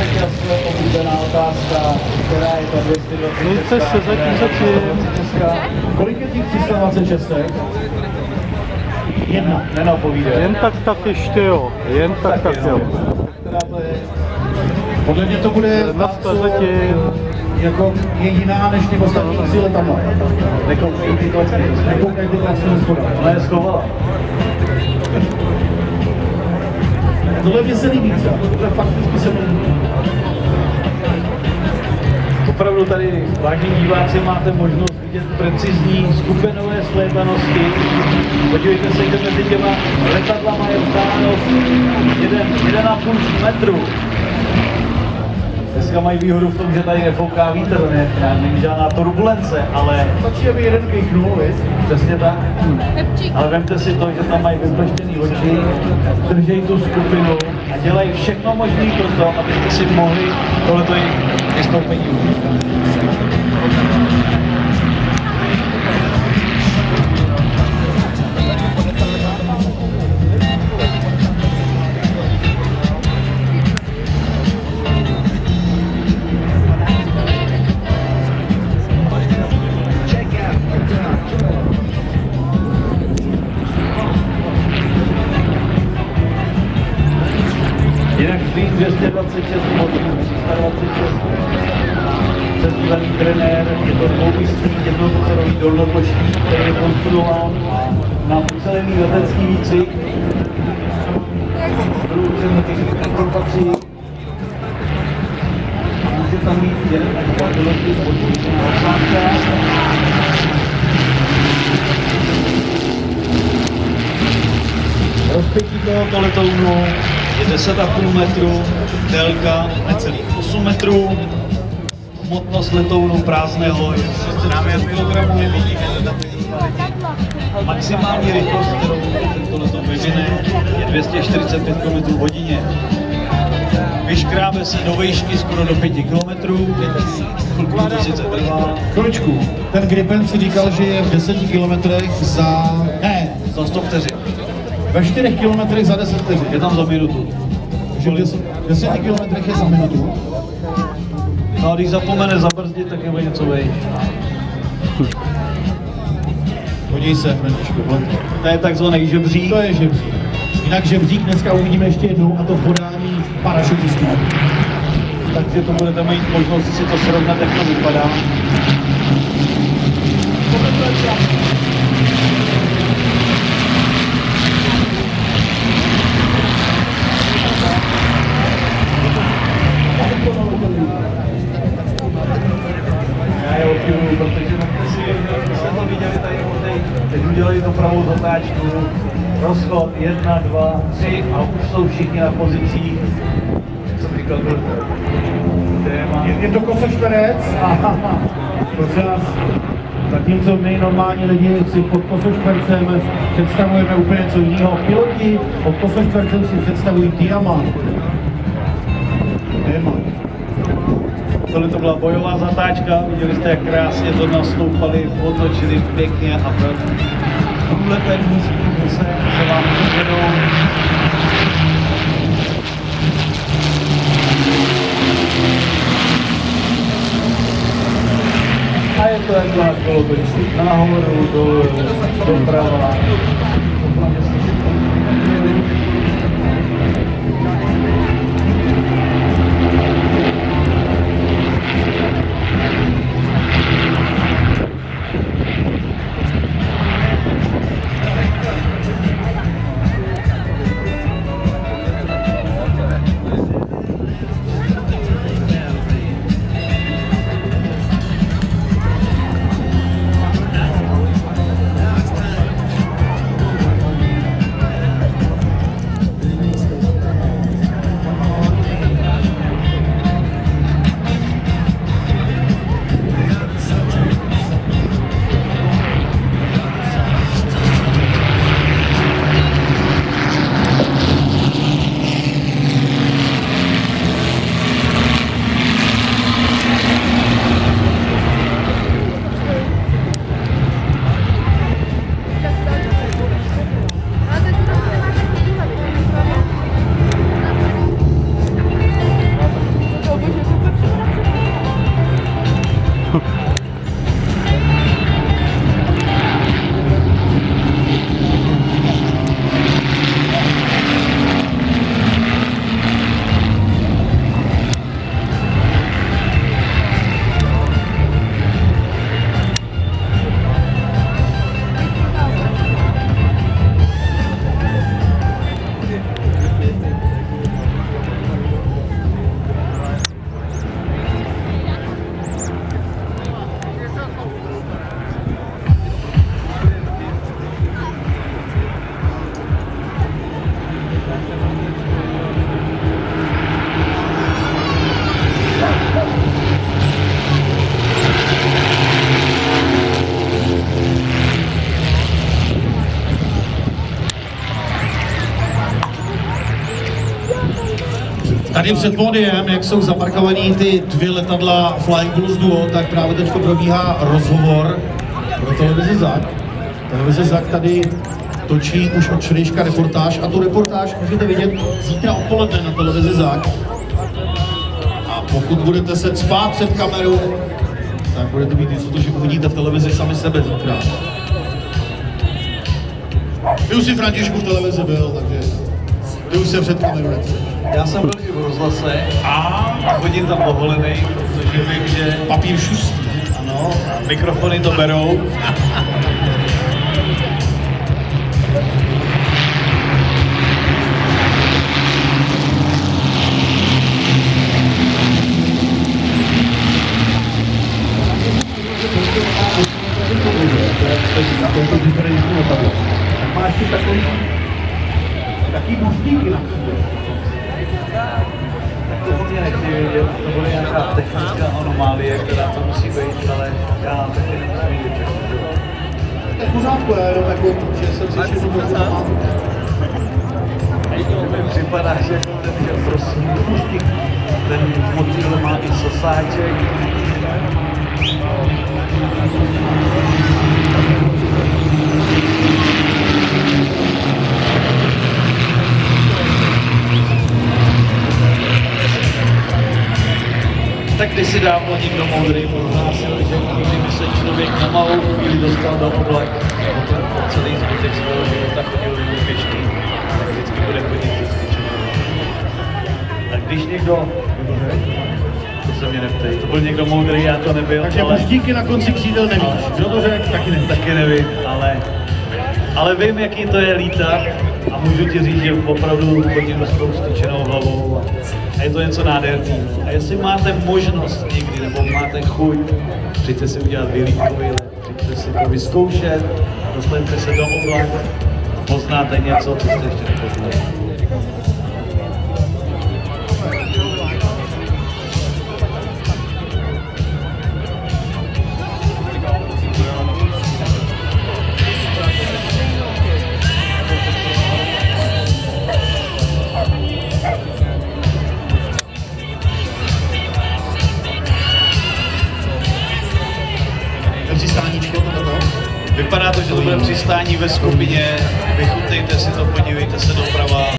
teď jasně oblíbená otázka, která je ta 226. Nejste se zatím. Kolik je těch 326? Jedna, nenapovídej. Jen tak ještě jo, jen tak jo. Která to je? Podle mě to bude jako je jiná než ty ostatní síle tam. Nekoukej ty klacky, nekoukej ty klacky do spoda. Ona je schovala. Tohle mě se líbí, tohle fakticky se mi líbí. Opravdu tady, vážení diváci, máte možnost vidět precizní skupinové slétanosti. Podívejte se, kde mezi těma letadlama je vzdálenost 1,5 metru. Dneska mají výhodu v tom, že tady nefouká vítr, není žádná turbulence, ale stačí, aby jeden kýchnul, přesně tak. Ale vemte si to, že tam mají vypleštěný oči, držejí tu skupinu a dělají všechno možné pro to, abyste si mohli tohleto vystoupení užít. Jinak vždy 226 modelů, 326 přezdívaný trenér, je to dvoumístný jednomotorový dolnoploštík, který je konstruován na ucelený letecký výcvik. Průčen těch patří. Může tam mít jeden až dva piloty podpůjčená osánka. Rozpětí tohoto letounu je 10,5 metru, délka necelých 8 metrů, hmotnost letounu prázdného je 609 kg, maximální rychlost, kterou tento letoun vyvine, je 245 km hodině. Vyškrábe se do výšky skoro do 5 km, chvilku to sice trvá. Chviličku, ten Gripen si říkal, že je v 10 km za 100 vteřin. Ve 4 km za 10 vteřin. Je tam za minutu. Že v 10 km je za minutu. No a když zapomene zabrzdit, tak je o něco vejš. Podívej se, Františku. To je takzvaný žebřík. To je žebřík. Jinak žebřík dneska uvidíme ještě jednou, a to v podání parašutistů. Takže to budete mít možnost si to srovnat, jak to vypadá. Já je obdivuju, protože jsme to viděli tady teď udělali tu pravou zatáčku, rozchod 1, 2, 3 a už jsou všichni na pozicích, jak jsem říkal, je to kosošperec a prosím vás, zatímco my normální lidi si pod kosošpercem představujeme úplně něco jiného, piloti pod kosošpercem si představují diamant. Tohle to byla bojová zatáčka, viděli jste, jak krásně to nastoupali, otočili pěkně a tuhle pevní spůsob se vám předvedou. A je to jak na kolotočí, nahoru, dolů, doprava. Tady před pódiem, jak jsou zaparkovaný ty dvě letadla Flying Bulls Duo, tak právě teď probíhá rozhovor pro televizi ZAK. Televize ZAK tady točí už od včerejška reportáž a tu reportáž můžete vidět zítra odpoledne na televizi ZAK. A pokud budete se cpát před kamerou, tak budete mít jistotu, že uvidíte v televizi sami sebe zítra. Ty už si Františku v televizi byl, takže ty už se před kamerou nechceš. Já jsem byl i v rozhlase a chodím tam povolený, protože vím, že Papír šustí. ano, mikrofony to berou. Máš ty takový buštíky na sobě. Tak to mě nechci vědět, to bude nějaká technická anomálie, která to musí být, ale já taky nemusím vědět. To je v pořádku, já jenom jako, že jsem si všechno poznal. Mi připadá, že ten je prosím buštík, ten motýl má i sosáček. Tak kdysi dávno někdo moudrý prohlásil, že kdyby se člověk na malou chvíli dostal do oblak, potom celý zbytek svého života chodil do pěšky, tak vždycky bude chodit cvičit. A když někdo, to se mě neptej, to byl někdo moudrý, já to nebyl, Takže ale... buštíky na konci křídel nevíš. Kdo to řekl? Taky nevím. Taky nevím, ale vím, jaký to je lítat a můžu ti říct, že opravdu chodím s tou styčenou hlavou a je to něco nádherného. A jestli máte možnost někdy, nebo máte chuť, přijďte si udělat vylítkový let, přijďte si to vyzkoušet, dostanete se do oblak a poznáte něco, co jste ještě nepoznali. Přistáníčko, to. Vypadá to, že to bude přistání ve skupině, vychutnejte si to, podívejte se doprava.